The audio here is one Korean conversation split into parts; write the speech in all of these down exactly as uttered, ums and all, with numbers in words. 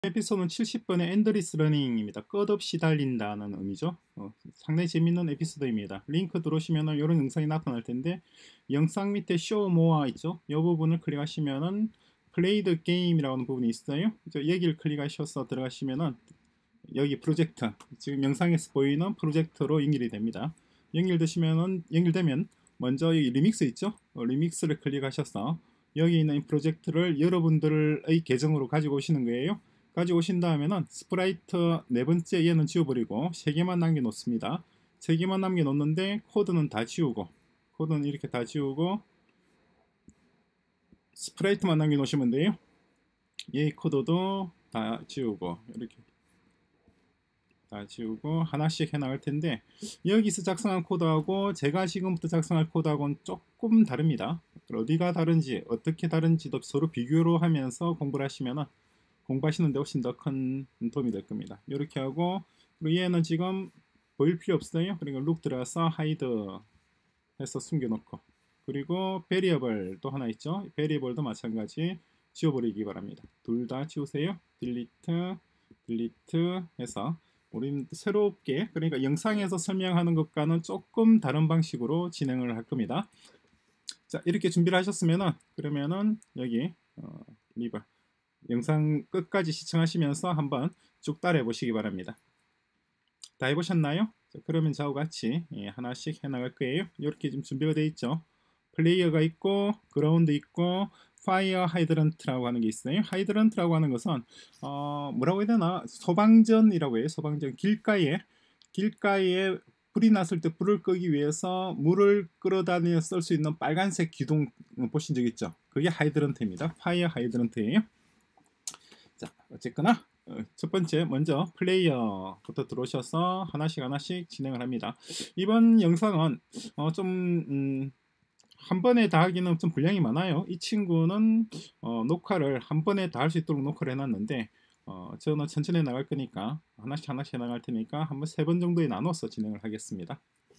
에피소드는 칠십 번의 엔드리스 러닝입니다. 끝없이 달린다는 의미죠. 어, 상당히 재밌는 에피소드입니다. 링크 들어오시면 이런 영상이 나타날 텐데 영상 밑에 쇼 모어 있죠. 이 부분을 클릭하시면은 플레이드 게임이라고 하는 부분이 있어요. 여기를 클릭하셔서 들어가시면은 여기 프로젝트, 지금 영상에서 보이는 프로젝트로 연결이 됩니다. 연결되시면은 연결되면 먼저 여기 리믹스 있죠. 어, 리믹스를 클릭하셔서 여기 있는 이 프로젝트를 여러분들의 계정으로 가지고 오시는 거예요. 가지고 오신 다음에는 스프라이트 네 번째 얘는 지워버리고 세 개만 남겨놓습니다. 세 개만 남겨놓는데 코드는 다 지우고 코드는 이렇게 다 지우고 스프라이트만 남겨놓으시면 돼요. 이 코드도 다 지우고 이렇게 다 지우고 하나씩 해나갈 텐데 여기서 작성한 코드하고 제가 지금부터 작성할 코드하고는 조금 다릅니다. 어디가 다른지 어떻게 다른지도 서로 비교를 하면서 공부를 하시면 공부하시는데 훨씬 더 큰 도움이 될 겁니다. 이렇게 하고 그리고 얘는 지금 보일 필요 없어요. 그러니까 룩 들어가서 하이드 해서 숨겨놓고 그리고 베리어블 또 하나 있죠. 베리어블도 마찬가지 지워버리기 바랍니다. 둘 다 지우세요. 딜리트 딜리트 해서 우리는 새롭게 그러니까 영상에서 설명하는 것과는 조금 다른 방식으로 진행을 할 겁니다. 자 이렇게 준비를 하셨으면은 그러면은 여기 어, 리버 영상 끝까지 시청하시면서 한번 쭉 따라해 보시기 바랍니다. 다 해보셨나요? 자, 그러면 저와 같이 예, 하나씩 해나갈 거예요. 이렇게 지금 준비가 되어 있죠. 플레이어가 있고 그라운드 있고 파이어 하이드런트라고 하는 게 있어요. 하이드런트라고 하는 것은 어, 뭐라고 해야 되나 소방전이라고 해요. 소방전 길가에 길가에 불이 났을 때 불을 끄기 위해서 물을 끌어다니며 쓸 수 있는 빨간색 기둥 보신 적 있죠? 그게 하이드런트입니다. 파이어 하이드런트예요. 자, 어쨌거나 첫 번째 먼저 플레이어부터 들어오셔서 하나씩 하나씩 진행을 합니다. 이번 영상은 어, 좀 음, 한 번에 다 하기는 좀 분량이 많아요. 이 친구는 어, 녹화를 한 번에 다 할 수 있도록 녹화를 해놨는데 어, 저는 천천히 나갈 거니까 하나씩 하나씩 나갈 테니까 한번 세 번 정도에 나눠서 진행을 하겠습니다.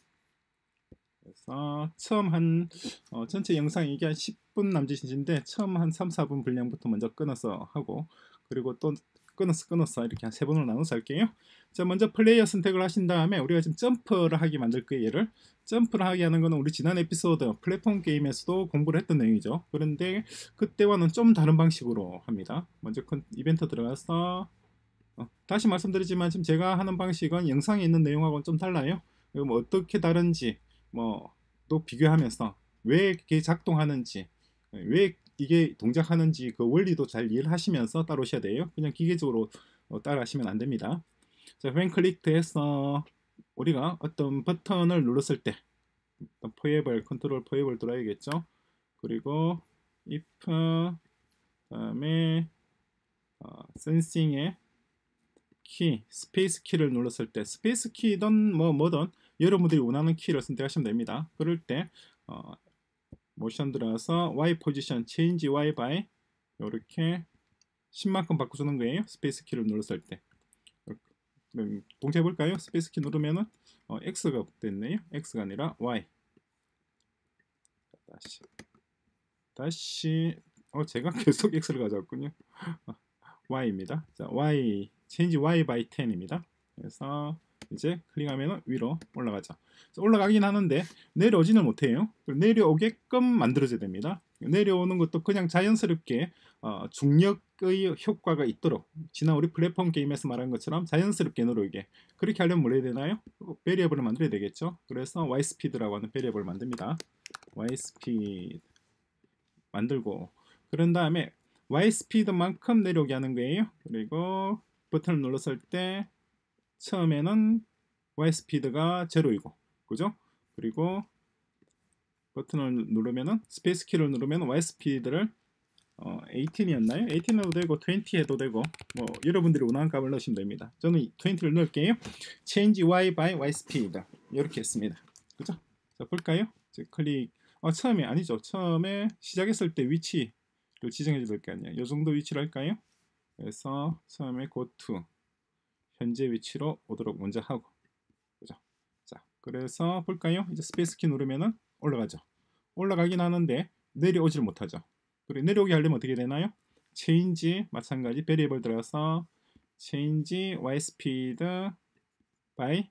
그래서 처음 한 어, 전체 영상이 이게 한 십 분 남짓인데 처음 한 삼, 사 분 분량부터 먼저 끊어서 하고 그리고 또 끊어서 끊어서 이렇게 한 세 번으로 나눠서 할게요. 자 먼저 플레이어 선택을 하신 다음에 우리가 지금 점프를 하게 만들 거예요. 얘를 점프를 하게 하는 거는 우리 지난 에피소드 플랫폼 게임에서도 공부를 했던 내용이죠. 그런데 그때와는 좀 다른 방식으로 합니다. 먼저 이벤트 들어가서 어, 다시 말씀드리지만 지금 제가 하는 방식은 영상에 있는 내용하고는 좀 달라요. 뭐 어떻게 다른지 뭐 또 비교하면서 왜 이게 작동하는지 왜 이게 동작하는지 그 원리도 잘 이해를 하시면서 따라오셔야 돼요. 그냥 기계적으로 어, 따라 하시면 안 됩니다. 자, when 클릭해서 우리가 어떤 버튼을 눌렀을 때 포에벌 컨트롤 포에벌 들어야겠죠. 그리고 if 다음에 어, 센싱의 키, 스페이스 키를 눌렀을 때 스페이스 키든 뭐 뭐든 여러분들이 원하는 키를 선택하시면 됩니다. 그럴 때 어, 모션 들어가서 Y 포지션 change Y by 이렇게 십만큼 바꿔주는 거예요. 스페이스 키를 눌렀을 때. 그럼 동시에 볼까요? 스페이스 키 누르면은 어, X가 됐네요. X가 아니라 Y. 다시 다시 어 제가 계속 X를 가져왔군요. Y입니다. 자 Y change Y by 텐입니다. 그래서 이제 클릭하면 위로 올라가죠. 올라가긴 하는데 내려오지는 못해요. 내려오게끔 만들어져야 됩니다. 내려오는 것도 그냥 자연스럽게 어, 중력의 효과가 있도록 지난 우리 플랫폼 게임에서 말한 것처럼 자연스럽게 내려오게 그렇게 하려면 뭘 해야 되나요? 베리어블을 만들어야 되겠죠. 그래서 Y스피드라고 하는 베리어블을 만듭니다. Y스피드 만들고 그런 다음에 Y스피드만큼 내려오게 하는 거예요. 그리고 버튼을 눌렀을 때 처음에는 Y스피드가 제로이고 그죠? 그리고 버튼을 누르면은 스페이스 키를 누르면 Y스피드를 어, 십팔이었나요? 십팔 해도 되고 이십 해도 되고 뭐 여러분들이 원하는 값을 넣으시면 됩니다. 저는 이십를 넣을게요. Change Y by Y스피드 이렇게 했습니다. 그죠? 자 볼까요? 클릭 어, 처음에 아니죠. 처음에 시작했을 때 위치를 지정해 줄 거 아니에요. 이 정도 위치를 할까요? 그래서 처음에 go to 현재 위치로 오도록 먼저 하고 그죠? 자 그래서 볼까요? 이제 스페이스 키 누르면은 올라가죠. 올라가긴 하는데 내려오질 못하죠. 그리고 내려오게 하려면 어떻게 되나요? change 마찬가지 베리어블 들어가서 change y speed by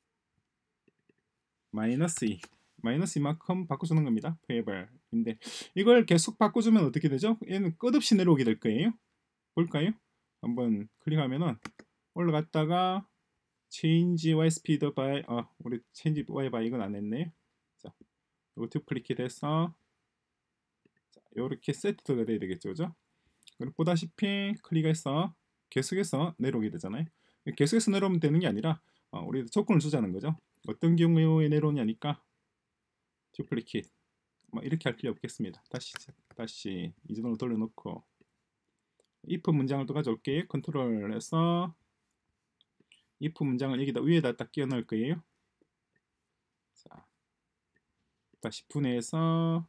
마이너스 이. 마이너스 이만큼 바꿔주는 겁니다. variable인데 이걸 계속 바꿔주면 어떻게 되죠? 얘는 끝없이 내려오게 될 거예요. 볼까요? 한번 클릭하면은 올라갔다가 change y speed by 어 우리 change y by 이건 안 했네요. 자, 이거 듀플리케이트 해서 이렇게 세트가 돼야 되겠죠, 그죠? 그리고 보다시피 클릭해서 계속해서 내려오게 되잖아요. 계속해서 내려오면 되는 게 아니라 어, 우리 조건을 주자는 거죠. 어떤 경우에 내려오냐니까 듀플리케이트 뭐 이렇게 할 필요 없겠습니다. 다시 다시 이전으로 돌려놓고 if 문장을 또 가져올게요. 컨트롤해서 if 문장을 여기다 위에다 딱 끼워 넣을 거예요. 자, 다시 분해해서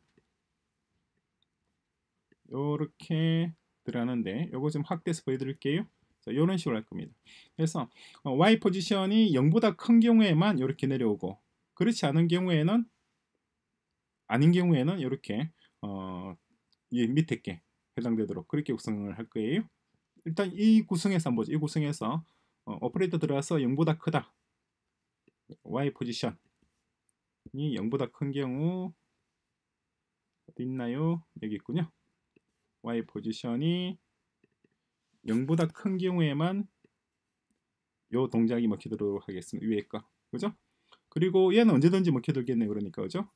요렇게 들어가는데 요거 좀 확대해서 보여드릴게요. 자, 이런 식으로 할 겁니다. 그래서 어, y 포지션이 영보다 큰 경우에만 이렇게 내려오고 그렇지 않은 경우에는 아닌 경우에는 이렇게 어, 이 밑에 게 해당되도록 그렇게 구성을 할 거예요. 일단 이 구성에서 한번 보죠. 이 구성에서 어, 오퍼레이터 들어가서 영보다 크다. y 포지션이 영보다 큰 경우 어디 있나요? 여기 있군요. y 포지션이 영보다 큰 경우에만 요 동작이 먹히도록 하겠습니다. 위에 거. 그죠? 그리고 얘는 언제든지 먹혀들겠네요. 그러니까 그죠?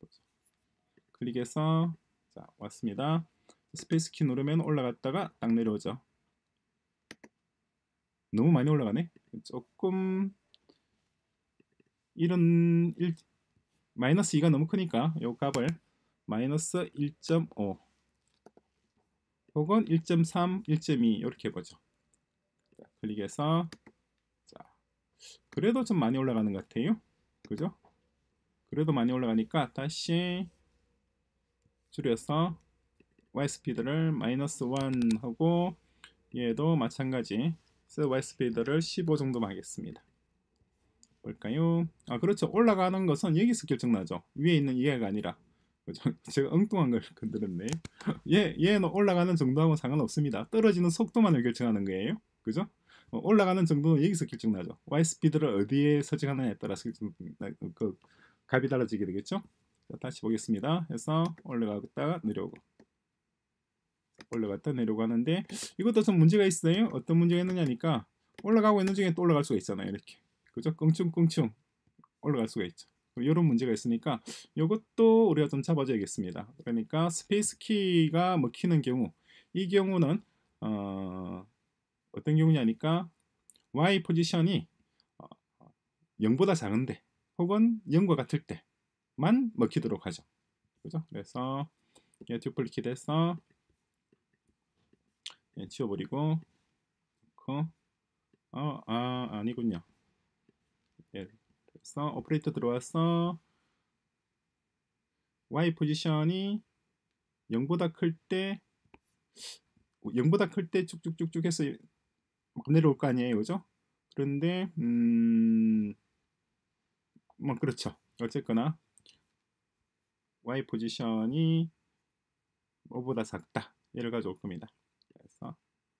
클릭해서 자, 왔습니다. 스페이스 키 누르면 올라갔다가 딱 내려오죠. 너무 많이 올라가네. 조금 이런 일, 마이너스 이가 너무 크니까 요 값을 마이너스 일 점 오 혹은 일 점 삼, 일 점 이 이렇게 해보죠. 자, 클릭해서 자, 그래도 좀 많이 올라가는 것 같아요. 그죠? 그래도 많이 올라가니까 다시 줄여서 y 스피드를 마이너스 일 하고 얘도 마찬가지 y 스피드를 십오 정도만 하겠습니다. 볼까요? 아 그렇죠. 올라가는 것은 여기서 결정나죠. 위에 있는 얘가 아니라 그죠? 제가 엉뚱한 걸 건드렸네. 얘, 얘는 올라가는 정도하고 상관없습니다. 떨어지는 속도만을 결정하는 거예요. 그죠? 어, 올라가는 정도는 여기서 결정나죠. y 스피드를 어디에 설정하느냐에 따라서 그 값이 달라지게 되겠죠. 자, 다시 보겠습니다. 해서 올라갔다가 내려오고 올라갔다 내려오고 하는데 이것도 좀 문제가 있어요. 어떤 문제가 있느냐니까 올라가고 있는 중에 또 올라갈 수가 있잖아요. 이렇게 그죠? 껑충껑충 올라갈 수가 있죠. 이런 문제가 있으니까 이것도 우리가 좀 잡아줘야겠습니다. 그러니까 스페이스 키가 먹히는 경우 이 경우는 어, 어떤 경우냐니까 y 포지션이 어, 영보다 작은데 혹은 영과 같을 때만 먹히도록 하죠. 그죠? 그래서 얘 듀플리케이트 해서 얘 지워버리고 어, 아 아니군요. 예, 그래서 오퍼레이터 들어와서 y 포지션이 영보다 클 때 영보다 클 때 쭉쭉쭉쭉 해서 막 내려올 거 아니에요, 그죠? 그런데 음, 뭐 그렇죠. 어쨌거나 y 포지션이 오보다 작다. 얘를 가져올 겁니다. 그래서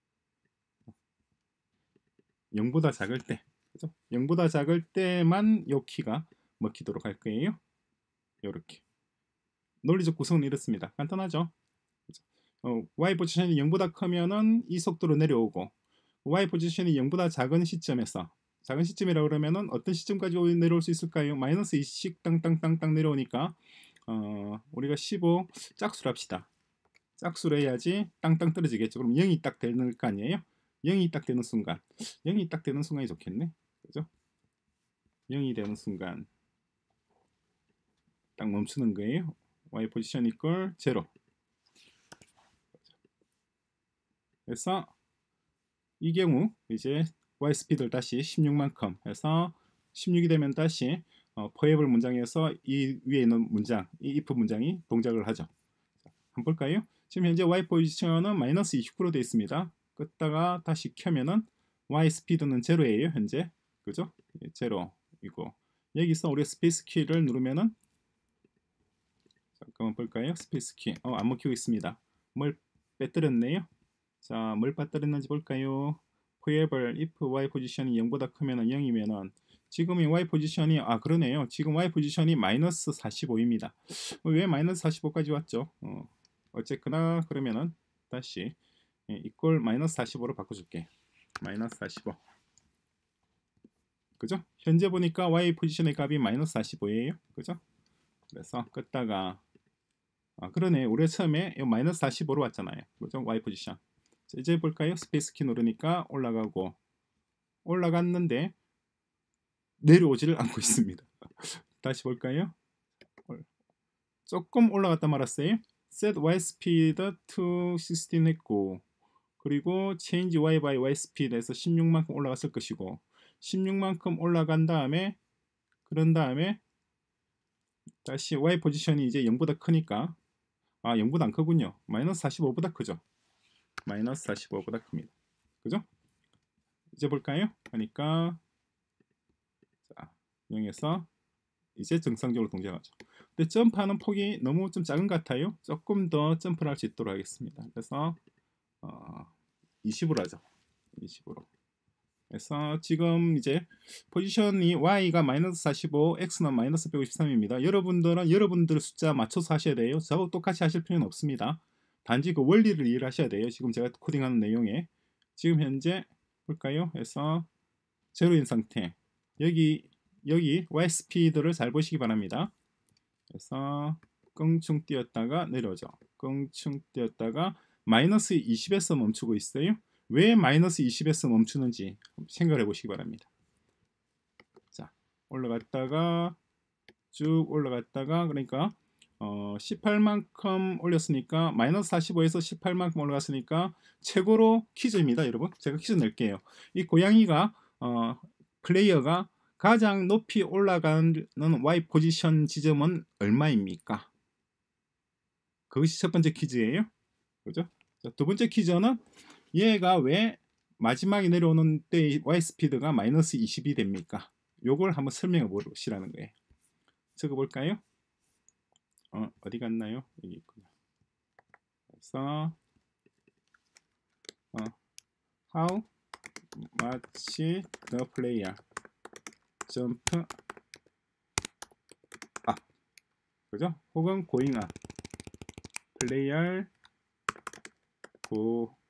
영보다 작을 때, 그죠? 영보다 작을 때만 요 키가 먹히도록 할 거예요. 요렇게 논리적 구성은 이렇습니다. 간단하죠? 그죠? 어, y 포지션이 영보다 크면은 이 속도로 내려오고 y 포지션이 영보다 작은 시점에서 작은 시점이라 그러면은 어떤 시점까지 내려올 수 있을까요? 마이너스 이씩 땅땅땅땅 내려오니까 어, 우리가 십오 짝수로 합시다. 짝수로 해야지 땅땅 떨어지겠죠. 그럼 영이 딱 되는 거 아니에요? 영이 딱 되는 순간 영이 딱 되는 순간이 좋겠네. 그죠? 영이 되는 순간 딱 멈추는 거예요. y 포지션 이퀄 제로. 그래서 이 경우 이제 y 스피드를 다시 십육만큼 해서 십육이 되면 다시 어, 포에블 문장에서 이 위에 있는 문장, 이 if 문장이 동작을 하죠. 자, 한번 볼까요? 지금 현재 y 포지션은 마이너스 이십구로 되어 있습니다. 끄다가 다시 켜면은 y 스피드는 제로예요. 현재 그죠? 제로이고 여기서 우리 스페이스 키를 누르면은 잠깐만 볼까요? 스페이스 키 어, 안 먹히고 있습니다. 뭘 빼뜨렸네요. 자, 뭘 빠뜨렸는지 볼까요? forever if y 포지션이 영보다 크면 영이면은 지금 이 y 포지션이 아 그러네요. 지금 y 포지션이 마이너스 사십오입니다. 왜 마이너스 사십오까지 왔죠? 어, 어쨌거나 그러면은 다시 예, 이꼴 마이너스 사십오로 바꿔줄게. 마이너스 사십오. 그죠? 현재 보니까 y 포지션의 값이 마이너스 사십오예요. 그죠? 그래서 껐다가 아 그러네. 우리 처음에 이 마이너스 사십오로 왔잖아요. 그죠? y 포지션. 자, 이제 볼까요? 스페이스 키 누르니까 올라가고 올라갔는데 내려오지를 않고 있습니다. 다시 볼까요? 조금 올라갔다 말았어요. set y speed to 십육 했고 그리고 change y by y speed에서 십육만큼 올라갔을 것이고 십육만큼 올라간 다음에 그런 다음에 다시 y 포지션이 이제 영보다 크니까 아 영보다 안 크군요. 마이너스 사십오보다 크죠. 마이너스 사십오보다 큽니다. 그죠? 이제 볼까요? 하니까 자 영에서 이제 정상적으로 동작하죠. 근데 점프하는 폭이 너무 좀 작은 것 같아요. 조금 더 점프를 할 수 있도록 하겠습니다. 그래서 어, 이십으로 하죠. 이십으로. 그래서 지금 이제 포지션이 y가 마이너스 사십오, x는 마이너스 백오십삼입니다. 여러분들은 여러분들 숫자 맞춰서 하셔야 돼요. 저하고 똑같이 하실 필요는 없습니다. 단지 그 원리를 이해를 하셔야 돼요. 지금 제가 코딩하는 내용에 지금 현재 볼까요? 해서 제로인 상태 여기 여기 y 스피드를 잘 보시기 바랍니다. 그래서 껑충 뛰었다가 내려오죠. 껑충 뛰었다가 마이너스 이십에서 멈추고 있어요. 왜 마이너스 이십에서 멈추는지 생각해 보시기 바랍니다. 자, 올라갔다가 쭉 올라갔다가 그러니까 어, 십팔만큼 올렸으니까 마이너스 사십오에서 십팔만큼 올라갔으니까 최고로 퀴즈입니다, 여러분. 제가 퀴즈 낼게요. 이 고양이가 어, 플레이어가 가장 높이 올라가는 y 포지션 지점은 얼마입니까? 그것이 첫 번째 퀴즈예요. 그죠? 자, 두 번째 퀴즈는 얘가 왜 마지막에 내려오는 때 y 스피드가 마이너스 이십이 됩니까? 요걸 한번 설명해 보시라는 거예요. 적어볼까요? 어, 어디 갔나요? 여기 있군요. 그래서 어, how much the player jump up 그죠? 혹은 going up player go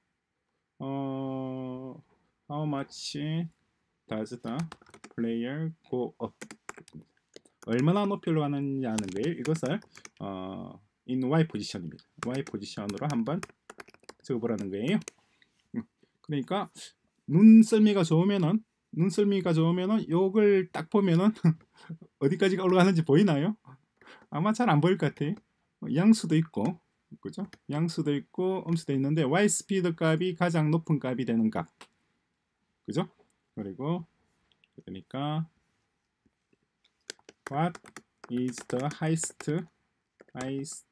어, how much does the player go up 얼마나 높이 올라가느냐는 거예요. 이것을 어, in y 포지션입니다. y 포지션으로 한번 적어보라는 거예요. 그러니까 눈썰미가 좋으면은 눈썰미가 좋으면은 요걸 딱 보면은 어디까지 올라가는지 보이나요? 아마 잘 안 보일 것 같아요. 양수도 있고 그죠? 양수도 있고 음수도 있는데 y 스피드 값이 가장 높은 값이 되는 값 그죠? 그리고 그러니까 what is the highest highest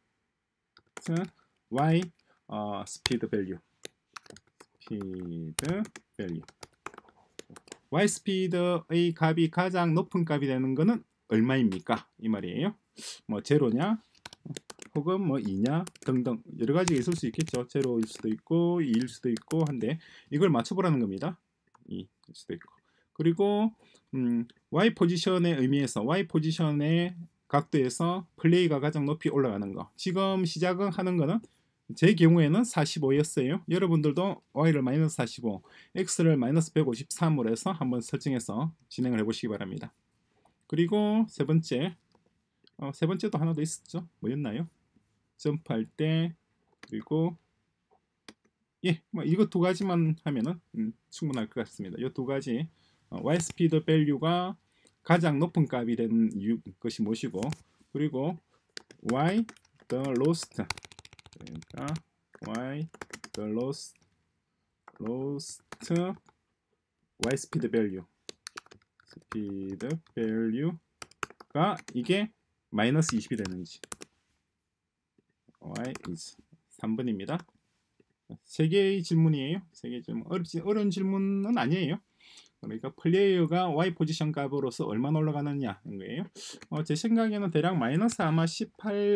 y 어, speed value speed value y 스피드의 값이 가장 높은 값이 되는 것은 얼마입니까? 이 말이에요. 뭐 제로냐 혹은 뭐 이냐 등등 여러 가지가 있을 수 있겠죠. 제로일 수도 있고 이일 수도 있고 한데 이걸 맞춰보라는 겁니다. 이일 수도 있고 그리고 음, y 포지션의 의미에서 y 포지션의 각도에서 플레이가 가장 높이 올라가는 거 지금 시작은 하는 거는 제 경우에는 사십오였어요. 여러분들도 y를 마이너스 사십오, x를 마이너스 백오십삼으로 해서 한번 설정해서 진행을 해보시기 바랍니다. 그리고 세 번째, 어, 세 번째도 하나 더 있었죠? 뭐였나요? 점프할 때 그리고 예, 뭐 이거 두 가지만 하면은 음, 충분할 것 같습니다. 이 두 가지 어, y 스피드 밸류가 가장 높은 값이 되는 이유, 것이 무엇이고 그리고 y the lowest 그러니까 y the lowest lowest y speed value speed value가 이게 마이너스 이십이 되는지 y is 삼 번입니다. 세 개의 질문이에요. 세 개의 질문. 어렵지, 어려운 질문은 아니에요. 그러니까 플레이어가 y 포지션 값으로서 얼마나 올라가느냐는 거예요. 어, 제 생각에는 대략 마이너스 아마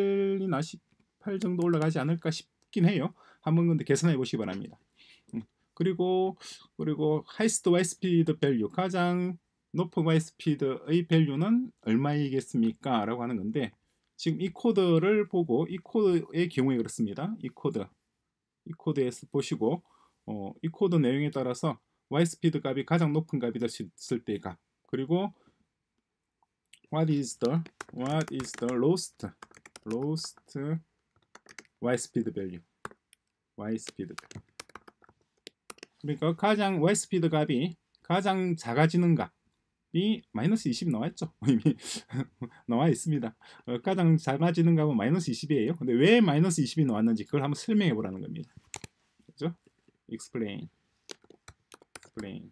십팔이나 십팔 정도 올라가지 않을까 싶긴 해요. 한번 근데 계산해 보시기 바랍니다. 음, 그리고 그리고 하이스트 Y 스피드 밸류, 가장 높은 Y 스피드의 밸류는 얼마이겠습니까? 라고 하는 건데, 지금 이 코드를 보고, 이 코드의 경우에 그렇습니다. 이 코드, 이 코드에서 보시고, 어, 이 코드 내용에 따라서 Y 스피드 값이 가장 높은 값이 됐을 때의 값, 그리고 what is the what is the lowest lowest Y 스피드 밸류, Y 스피드 밸류. 그러니까 가장 Y 스피드 값이 가장 작아지는 값이 마이너스 이십이 나와있죠. 이미 나와 있습니다. 어, 가장 작아지는 값은 마이너스 이십이에요. 근데 왜 마이너스 이십이 나왔는지 그걸 한번 설명해 보라는 겁니다. 그죠? explain, explain.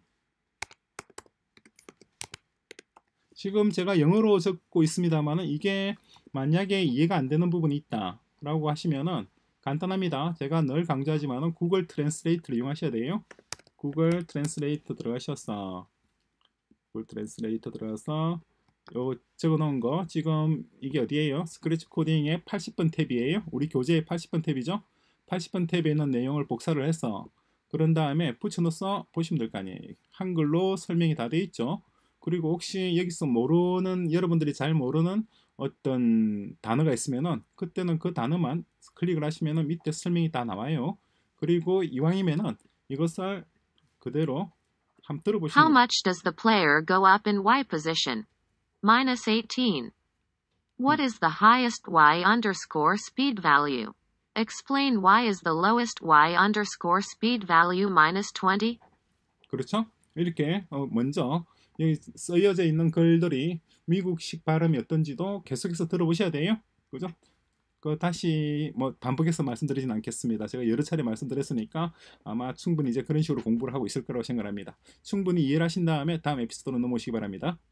지금 제가 영어로 적고 있습니다만은 이게 만약에 이해가 안 되는 부분이 있다 라고 하시면은 간단합니다. 제가 늘 강조하지만은 구글 트랜스레이트를 이용하셔야 돼요. 구글 트랜스레이트 들어가셔서 구글 트랜스레이트 들어가서 요 적어 놓은 거, 지금 이게 어디에요? 스크래치 코딩의 팔십 번 탭이에요. 우리 교재의 팔십 번 탭이죠. 팔십 번 탭에 있는 내용을 복사를 해서 그런 다음에 붙여넣어서 보시면 될 거 아니에요. 한글로 설명이 다 돼 있죠. 그리고 혹시 여기서 모르는, 여러분들이 잘 모르는 어떤 단어가 있으면은 그때는 그 단어만 클릭을 하시면은 밑에 설명이 다 나와요. 그리고 이왕이면은 이것을 그대로 한번 How 들어보시면, much does the player go up in Y position? minus eighteen. What is the highest Y underscore speed value? Explain why is the lowest Y underscore speed value minus twenty? 그렇죠? 이렇게 어, 먼저 여기 쓰여져 있는 글들이 미국식 발음이 어떤지도 계속해서 들어보셔야 돼요. 그죠? 그 다시 뭐 반복해서 말씀드리진 않겠습니다. 제가 여러 차례 말씀드렸으니까 아마 충분히 이제 그런 식으로 공부를 하고 있을 거라고 생각합니다. 충분히 이해를 하신 다음에 다음 에피소드로 넘어오시기 바랍니다.